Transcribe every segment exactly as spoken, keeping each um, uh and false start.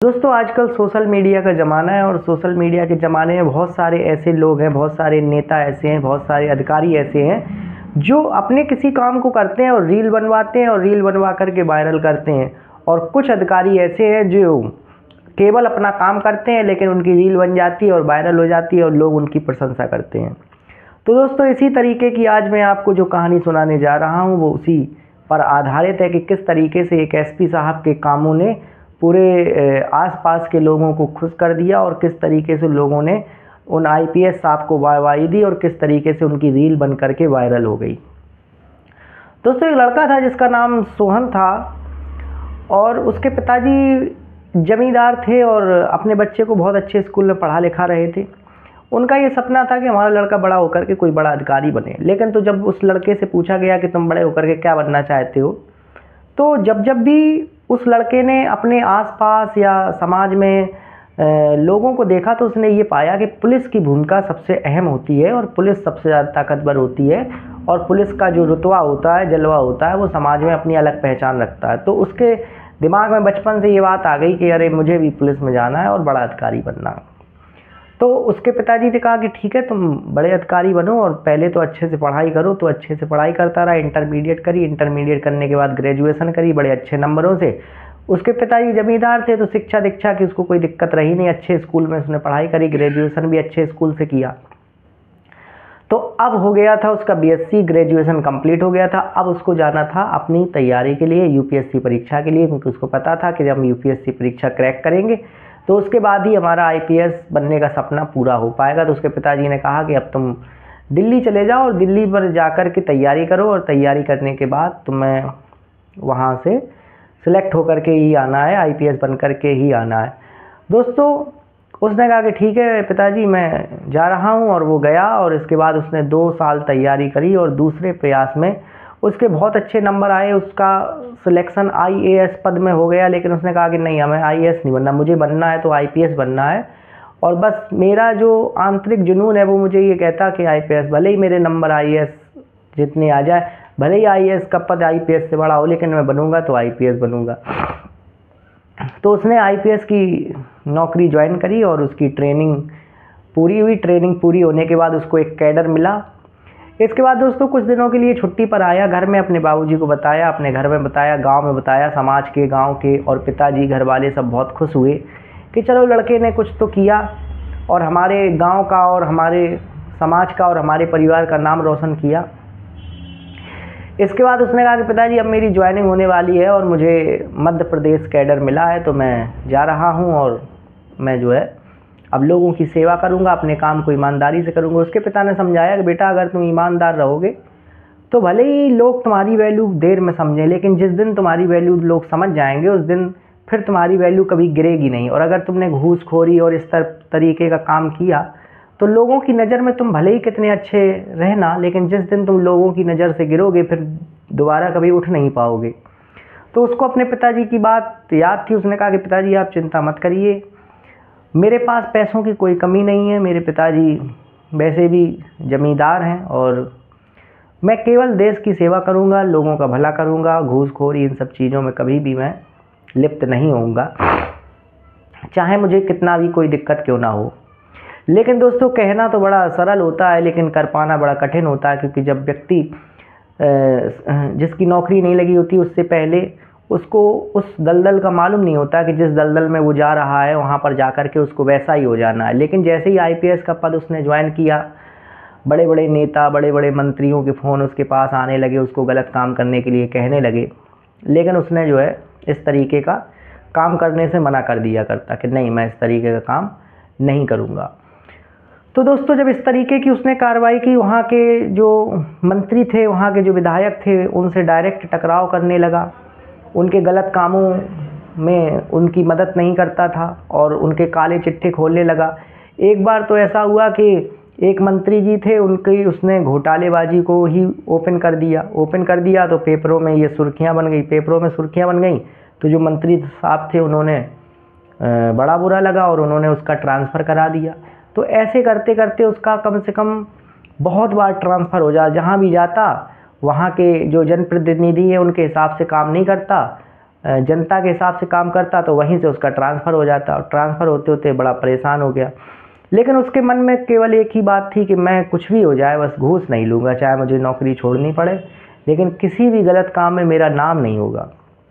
दोस्तों आजकल social media का ज़माना है और सोशल मीडिया के ज़माने में बहुत सारे ऐसे लोग हैं, बहुत सारे नेता ऐसे हैं, बहुत सारे अधिकारी ऐसे हैं जो अपने किसी काम को करते हैं और रील बनवाते हैं और रील बनवा करके वायरल करते हैं। और कुछ अधिकारी ऐसे हैं जो केवल अपना काम करते हैं लेकिन उनकी रील बन जाती है और वायरल हो जाती है और लोग उनकी प्रशंसा करते हैं। तो दोस्तों इसी तरीके की आज मैं आपको जो कहानी सुनाने जा रहा हूँ वो उसी पर आधारित है कि किस तरीके से एक एसपी साहब के कामों ने पूरे आसपास के लोगों को खुश कर दिया और किस तरीके से लोगों ने उन आईपीएस साहब को वाहवाही दी और किस तरीके से उनकी रील बन करके वायरल हो गई। दोस्तों एक लड़का था जिसका नाम सोहन था और उसके पिताजी जमींदार थे और अपने बच्चे को बहुत अच्छे स्कूल में पढ़ा लिखा रहे थे। उनका ये सपना था कि हमारा लड़का बड़ा होकर के कोई बड़ा अधिकारी बने। लेकिन तो जब उस लड़के से पूछा गया कि तुम बड़े होकर के क्या बनना चाहते हो, तो जब जब भी उस लड़के ने अपने आसपास या समाज में लोगों को देखा तो उसने ये पाया कि पुलिस की भूमिका सबसे अहम होती है और पुलिस सबसे ज़्यादा ताकतवर होती है और पुलिस का जो रुतबा होता है, जलवा होता है, वो समाज में अपनी अलग पहचान रखता है। तो उसके दिमाग में बचपन से ये बात आ गई कि अरे मुझे भी पुलिस में जाना है और बड़ा अधिकारी बनना है। तो उसके पिताजी ने कहा कि ठीक है तुम बड़े अधिकारी बनो और पहले तो अच्छे से पढ़ाई करो। तो अच्छे से पढ़ाई करता रहा, इंटरमीडिएट करी, इंटरमीडिएट करने के बाद ग्रेजुएशन करी बड़े अच्छे नंबरों से। उसके पिताजी जमींदार थे तो शिक्षा दीक्षा की उसको कोई दिक्कत रही नहीं, अच्छे स्कूल में उसने पढ़ाई करी, ग्रेजुएशन भी अच्छे स्कूल से किया। तो अब हो गया था उसका बीएससी ग्रेजुएशन कंप्लीट हो गया था। अब उसको जाना था अपनी तैयारी के लिए यूपीएससी परीक्षा के लिए, क्योंकि उसको पता था कि जब हम यूपीएससी परीक्षा क्रैक करेंगे तो उसके बाद ही हमारा आईपीएस बनने का सपना पूरा हो पाएगा। तो उसके पिताजी ने कहा कि अब तुम दिल्ली चले जाओ और दिल्ली पर जाकर के तैयारी करो और तैयारी करने के बाद तुम्हें वहाँ से सिलेक्ट होकर के ही आना है, आईपीएस बन कर के ही आना है। दोस्तों उसने कहा कि ठीक है पिताजी मैं जा रहा हूँ, और वो गया और इसके बाद उसने दो साल तैयारी करी और दूसरे प्रयास में उसके बहुत अच्छे नंबर आए, उसका सिलेक्शन आईएएस पद में हो गया। लेकिन उसने कहा कि नहीं हमें आईएएस नहीं बनना, मुझे बनना है तो आईपीएस बनना है। और बस मेरा जो आंतरिक जुनून है वो मुझे ये कहता कि आईपीएस, भले ही मेरे नंबर आईएएस जितने आ जाए, भले ही आईएएस का पद आईपीएस से बड़ा हो, लेकिन मैं बनूंगा तो आईपीएस बनूंगा। तो उसने आईपीएस की नौकरी ज्वाइन करी और उसकी ट्रेनिंग पूरी हुई। ट्रेनिंग पूरी होने के बाद उसको एक कैडर मिला। इसके बाद दोस्तों कुछ दिनों के लिए छुट्टी पर आया, घर में अपने बाबूजी को बताया, अपने घर में बताया, गांव में बताया, समाज के, गांव के, और पिताजी घर वाले सब बहुत खुश हुए कि चलो लड़के ने कुछ तो किया और हमारे गांव का और हमारे समाज का और हमारे परिवार का नाम रोशन किया। इसके बाद उसने कहा कि पिताजी अब मेरी ज्वाइनिंग होने वाली है और मुझे मध्य प्रदेश कैडर मिला है, तो मैं जा रहा हूँ और मैं जो है अब लोगों की सेवा करूंगा, अपने काम को ईमानदारी से करूंगा। उसके पिता ने समझाया कि बेटा अगर तुम ईमानदार रहोगे तो भले ही लोग तुम्हारी वैल्यू देर में समझें, लेकिन जिस दिन तुम्हारी वैल्यू लोग समझ जाएंगे उस दिन फिर तुम्हारी वैल्यू कभी गिरेगी नहीं। और अगर तुमने घूसखोरी और इस तरीके का काम किया तो लोगों की नज़र में तुम भले ही कितने अच्छे रहना, लेकिन जिस दिन तुम लोगों की नज़र से गिरोगे फिर दोबारा कभी उठ नहीं पाओगे। तो उसको अपने पिताजी की बात याद थी। उसने कहा कि पिताजी आप चिंता मत करिए, मेरे पास पैसों की कोई कमी नहीं है, मेरे पिताजी वैसे भी जमींदार हैं और मैं केवल देश की सेवा करूंगा, लोगों का भला करूंगा, घूसखोरी इन सब चीज़ों में कभी भी मैं लिप्त नहीं होऊंगा, चाहे मुझे कितना भी कोई दिक्कत क्यों ना हो। लेकिन दोस्तों कहना तो बड़ा सरल होता है लेकिन कर पाना बड़ा कठिन होता है, क्योंकि जब व्यक्ति जिसकी नौकरी नहीं लगी होती उससे पहले उसको उस दलदल का मालूम नहीं होता कि जिस दलदल में वो जा रहा है वहाँ पर जाकर के उसको वैसा ही हो जाना है। लेकिन जैसे ही आईपीएस का पद उसने ज्वाइन किया, बड़े बड़े नेता, बड़े बड़े मंत्रियों के फ़ोन उसके पास आने लगे, उसको गलत काम करने के लिए कहने लगे। लेकिन उसने जो है इस तरीके का काम करने से मना कर दिया करता कि नहीं मैं इस तरीके का काम नहीं करूँगा। तो दोस्तों जब इस तरीके की उसने कार्रवाई की, वहाँ के जो मंत्री थे, वहाँ के जो विधायक थे, उनसे डायरेक्ट टकराव करने लगा, उनके गलत कामों में उनकी मदद नहीं करता था और उनके काले चिट्ठे खोलने लगा। एक बार तो ऐसा हुआ कि एक मंत्री जी थे, उनकी उसने घोटालेबाजी को ही ओपन कर दिया ओपन कर दिया तो पेपरों में ये सुर्खियां बन गई पेपरों में सुर्खियां बन गई। तो जो मंत्री साहब थे उन्होंने बड़ा बुरा लगा और उन्होंने उसका ट्रांसफ़र करा दिया। तो ऐसे करते करते उसका कम से कम बहुत बार ट्रांसफ़र हो जा, जहाँ भी जाता वहाँ के जो जनप्रतिनिधि हैं उनके हिसाब से काम नहीं करता जनता के हिसाब से काम करता तो वहीं से उसका ट्रांसफ़र हो जाता, और ट्रांसफ़र होते होते बड़ा परेशान हो गया। लेकिन उसके मन में केवल एक ही बात थी कि मैं कुछ भी हो जाए बस घूस नहीं लूँगा, चाहे मुझे नौकरी छोड़नी पड़े, लेकिन किसी भी गलत काम में मेरा नाम नहीं होगा।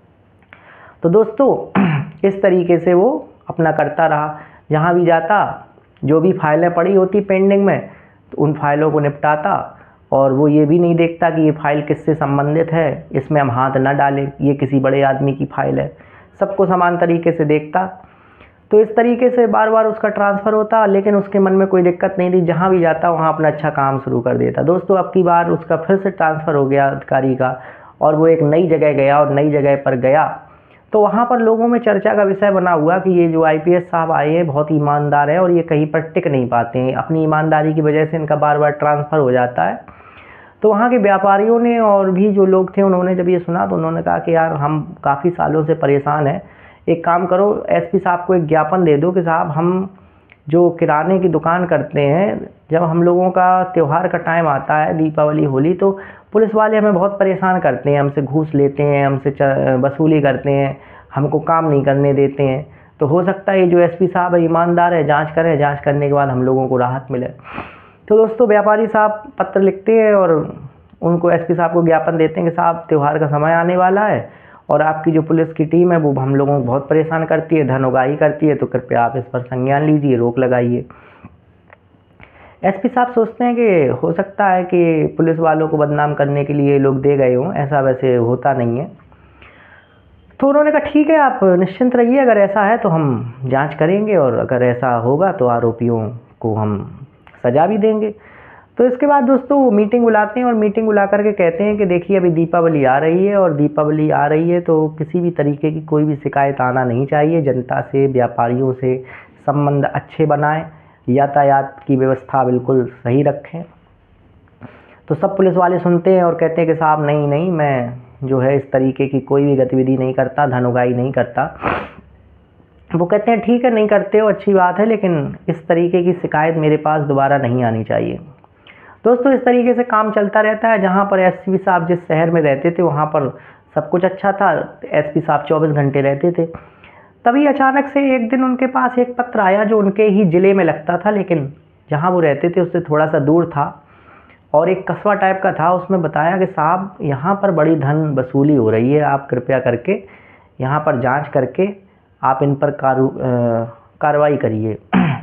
तो दोस्तों इस तरीके से वो अपना करता रहा, जहाँ भी जाता जो भी फाइलें पड़ी होती पेंडिंग में तो उन फाइलों को निपटाता, और वो ये भी नहीं देखता कि ये फ़ाइल किससे संबंधित है, इसमें हम हाथ न डालें, ये किसी बड़े आदमी की फ़ाइल है, सबको समान तरीके से देखता। तो इस तरीके से बार बार उसका ट्रांसफ़र होता, लेकिन उसके मन में कोई दिक्कत नहीं थी, जहाँ भी जाता वहाँ अपना अच्छा काम शुरू कर देता। दोस्तों अब की बार उसका फिर से ट्रांसफ़र हो गया अधिकारी का, और वो एक नई जगह गया, और नई जगह पर गया तो वहाँ पर लोगों में चर्चा का विषय बना हुआ कि ये जो आई पी एस साहब आए हैं बहुत ईमानदार हैं, और ये कहीं पर टिक नहीं पाते हैं, अपनी ईमानदारी की वजह से इनका बार बार ट्रांसफ़र हो जाता है। तो वहाँ के व्यापारियों ने और भी जो लोग थे उन्होंने जब ये सुना तो उन्होंने कहा कि यार हम काफ़ी सालों से परेशान हैं, एक काम करो एस पी साहब को एक ज्ञापन दे दो कि साहब हम जो किराने की दुकान करते हैं, जब हम लोगों का त्यौहार का टाइम आता है, दीपावली होली, तो पुलिस वाले हमें बहुत परेशान करते हैं, हमसे घूस लेते हैं, हमसे वसूली करते हैं, हमको काम नहीं करने देते हैं। तो हो सकता है ये जो एस पी साहब है ईमानदार है, जांच करें, जांच करने के बाद हम लोगों को राहत मिले। तो दोस्तों व्यापारी साहब पत्र लिखते हैं और उनको एस पी साहब को ज्ञापन देते हैं कि साहब त्यौहार का समय आने वाला है और आपकी जो पुलिस की टीम है वो हम लोगों को बहुत परेशान करती है, धन उगाही करती है, तो कृपया आप इस पर संज्ञान लीजिए, रोक लगाइए। एस पी साहब सोचते हैं कि हो सकता है कि पुलिस वालों को बदनाम करने के लिए लोग दे गए हों, ऐसा वैसे होता नहीं है। तो उन्होंने कहा ठीक है आप निश्चिंत रहिए, अगर ऐसा है तो हम जांच करेंगे और अगर ऐसा होगा तो आरोपियों को हम सज़ा भी देंगे। तो इसके बाद दोस्तों वो मीटिंग बुलाते हैं और मीटिंग बुला करके कहते हैं कि देखिए अभी दीपावली आ रही है और दीपावली आ रही है तो किसी भी तरीके की कोई भी शिकायत आना नहीं चाहिए, जनता से व्यापारियों से संबंध अच्छे बनाएं, यातायात की व्यवस्था बिल्कुल सही रखें। तो सब पुलिस वाले सुनते हैं और कहते हैं कि साहब नहीं नहीं मैं जो है इस तरीके की कोई भी गतिविधि नहीं करता, धन उगाही नहीं करता। वो कहते हैं ठीक है नहीं करते हो अच्छी बात है, लेकिन इस तरीके की शिकायत मेरे पास दोबारा नहीं आनी चाहिए। दोस्तों इस तरीके से काम चलता रहता है। जहाँ पर एस पी साहब जिस शहर में रहते थे वहाँ पर सब कुछ अच्छा था, एस पी साहब चौबीस घंटे रहते थे। तभी अचानक से एक दिन उनके पास एक पत्र आया जो उनके ही ज़िले में लगता था, लेकिन जहाँ वो रहते थे उससे थोड़ा सा दूर था और एक कस्बा टाइप का था। उसमें बताया कि साहब यहाँ पर बड़ी धन वसूली हो रही है, आप कृपया करके यहाँ पर जांच करके आप इन पर कार्रवाई करिए।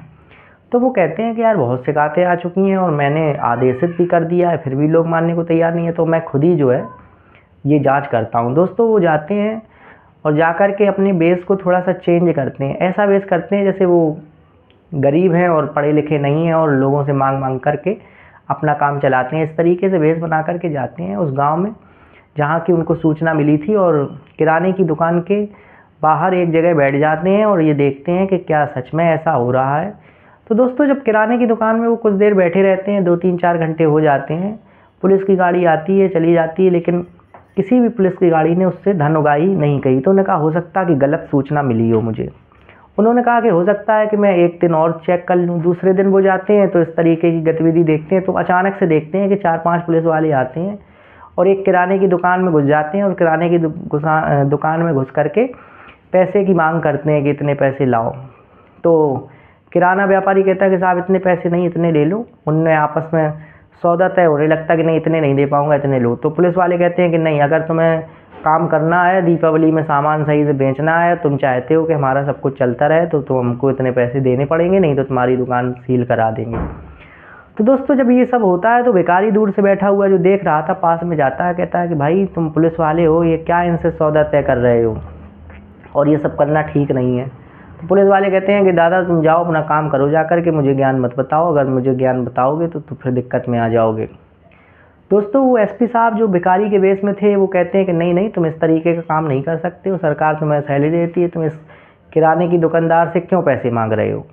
तो वो कहते हैं कि यार बहुत शिकायतें आ चुकी हैं और मैंने आदेशित भी कर दिया है, फिर भी लोग मानने को तैयार नहीं है, तो मैं खुद ही जो है ये जांच करता हूँ। दोस्तों वो जाते हैं और जा कर के अपने बेस को थोड़ा सा चेंज करते हैं, ऐसा बेस करते हैं जैसे वो गरीब हैं और पढ़े लिखे नहीं हैं और लोगों से मांग मांग करके अपना काम चलाते हैं। इस तरीके से बेस बना करके जाते हैं उस गाँव में जहाँ की उनको सूचना मिली थी और किराने की दुकान के बाहर एक जगह बैठ जाते हैं और ये देखते हैं कि क्या सच में ऐसा हो रहा है। तो दोस्तों जब किराने की दुकान में वो कुछ देर बैठे रहते हैं, दो तीन चार घंटे हो जाते हैं, पुलिस की गाड़ी आती है चली जाती है, लेकिन किसी भी पुलिस की गाड़ी ने उससे धन उगाही नहीं कही। तो उन्होंने कहा हो सकता है कि गलत सूचना मिली हो मुझे। उन्होंने कहा कि हो सकता है कि मैं एक दिन और चेक कर लूँ। दूसरे दिन वो जाते हैं तो इस तरीके की गतिविधि देखते हैं, तो अचानक से देखते हैं कि चार पाँच पुलिस वाले आते हैं और एक किराने की दुकान में घुस जाते हैं और किराने की दुकान में घुस करके पैसे की मांग करते हैं कि इतने पैसे लाओ। तो किराना व्यापारी कहता है कि साहब इतने पैसे नहीं, इतने ले लो। उनने आपस में सौदा तय होने लगता कि नहीं इतने नहीं दे पाऊंगा, इतने लो। तो पुलिस वाले कहते हैं कि नहीं, अगर तुम्हें काम करना है, दीपावली में सामान सही से बेचना है, तुम चाहते हो कि हमारा सब कुछ चलता रहे, तो तुम हमको इतने पैसे देने पड़ेंगे, नहीं तो तुम्हारी दुकान सील करा देंगे। तो दोस्तों जब ये सब होता है तो भिखारी दूर से बैठा हुआ जो देख रहा था पास में जाता है, कहता है कि भाई तुम पुलिस वाले हो, ये क्या इनसे सौदा तय कर रहे हो और ये सब करना ठीक नहीं है। तो पुलिस वाले कहते हैं कि दादा तुम जाओ अपना काम करो, जा कर के मुझे ज्ञान मत बताओ, अगर मुझे ज्ञान बताओगे तो, तो फिर दिक्कत में आ जाओगे। दोस्तों वो एस पी साहब जो भिखारी के बेस में थे वो कहते हैं कि नहीं नहीं तुम इस तरीके का काम नहीं कर सकते हो, सरकार तुम्हें सैलरी देती है, तुम इस किराने की दुकानदार से क्यों पैसे मांग रहे हो।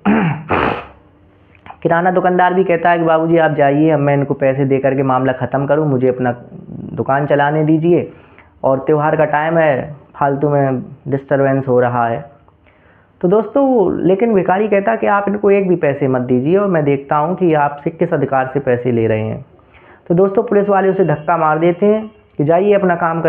किराना दुकानदार भी कहता है कि बाबूजी आप जाइए, अब मैं इनको पैसे दे करके मामला ख़त्म करूँ, मुझे अपना दुकान चलाने दीजिए और त्यौहार का टाइम है, फालतू में डिस्टर्बेंस हो रहा है। तो दोस्तों लेकिन भिखारी कहता है कि आप इनको एक भी पैसे मत दीजिए और मैं देखता हूँ कि आपसे किस अधिकार से पैसे ले रहे हैं। तो दोस्तों पुलिस वाले उसे धक्का मार देते हैं कि जाइए अपना काम करिए,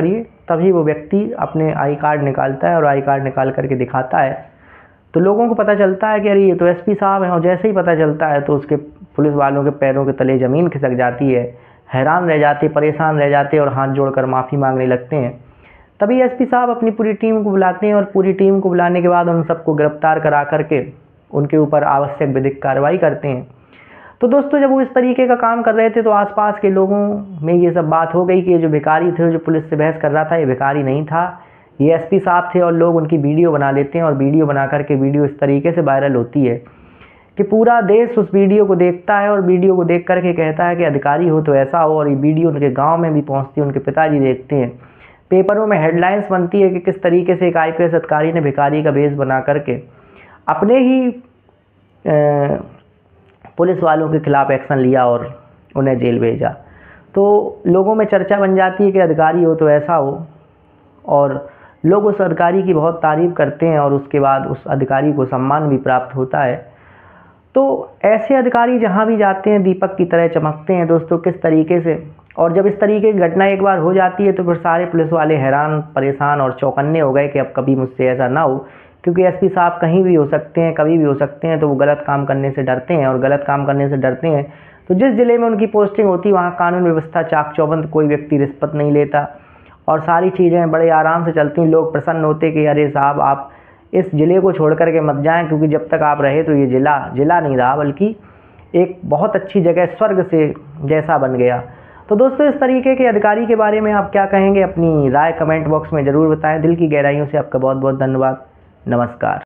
तभी वो व्यक्ति अपने आई कार्ड निकालता है और आई कार्ड निकाल करके दिखाता है, तो लोगों को पता चलता है कि अरे ये तो एसपी साहब हैं। और जैसे ही पता चलता है तो उसके पुलिस वालों के पैरों के तले ज़मीन खिसक जाती है, हैरान रह जाते, परेशान रह जाते और हाथ जोड़कर माफ़ी मांगने लगते हैं। तभी एसपी साहब अपनी पूरी टीम को बुलाते हैं और पूरी टीम को बुलाने के बाद उन सबको गिरफ्तार करा करके उनके ऊपर आवश्यक विधिक कार्रवाई करते हैं। तो दोस्तों, जब वो इस तरीके का काम कर रहे थे तो आसपास के लोगों में ये सब बात हो गई कि ये जो भिखारी थे, जो पुलिस से बहस कर रहा था, ये भिखारी नहीं था, ये एसपी साहब थे। और लोग उनकी वीडियो बना लेते हैं और वीडियो बना करके वीडियो इस तरीके से वायरल होती है कि पूरा देश उस वीडियो को देखता है और वीडियो को देख करके कहता है कि अधिकारी हो तो ऐसा हो। और ये वीडियो उनके गाँव में भी पहुँचती है, उनके पिताजी देखते हैं, पेपरों में हेडलाइंस बनती है कि किस तरीके से एक आई पी एस अधिकारी ने भिखारी का भेष बना करके अपने ही ए, पुलिस वालों के खिलाफ एक्शन लिया और उन्हें जेल भेजा। तो लोगों में चर्चा बन जाती है कि अधिकारी हो तो ऐसा हो, और लोग उस अधिकारी की बहुत तारीफ़ करते हैं और उसके बाद उस अधिकारी को सम्मान भी प्राप्त होता है। तो ऐसे अधिकारी जहाँ भी जाते हैं दीपक की तरह चमकते हैं दोस्तों, किस तरीके से। और जब इस तरीके की घटना एक बार हो जाती है तो फिर सारे पुलिस वाले हैरान, परेशान और चौकन्ने हो गए कि अब कभी मुझसे ऐसा ना हो, क्योंकि एसपी साहब कहीं भी हो सकते हैं, कभी भी हो सकते हैं। तो वो गलत काम करने से डरते हैं, और गलत काम करने से डरते हैं तो जिस ज़िले में उनकी पोस्टिंग होती है वहाँ कानून व्यवस्था चाक चौबंद, कोई व्यक्ति रिश्वत नहीं लेता और सारी चीज़ें बड़े आराम से चलती हैं। लोग प्रसन्न होते कि अरे साहब, आप इस ज़िले को छोड़ करके मत जाएं, क्योंकि जब तक आप रहे तो ये ज़िला ज़िला नहीं रहा, बल्कि एक बहुत अच्छी जगह, स्वर्ग से जैसा बन गया। तो दोस्तों, इस तरीके के अधिकारी के बारे में आप क्या कहेंगे? अपनी राय कमेंट बॉक्स में ज़रूर बताएं। दिल की गहराइयों से आपका बहुत बहुत धन्यवाद। नमस्कार।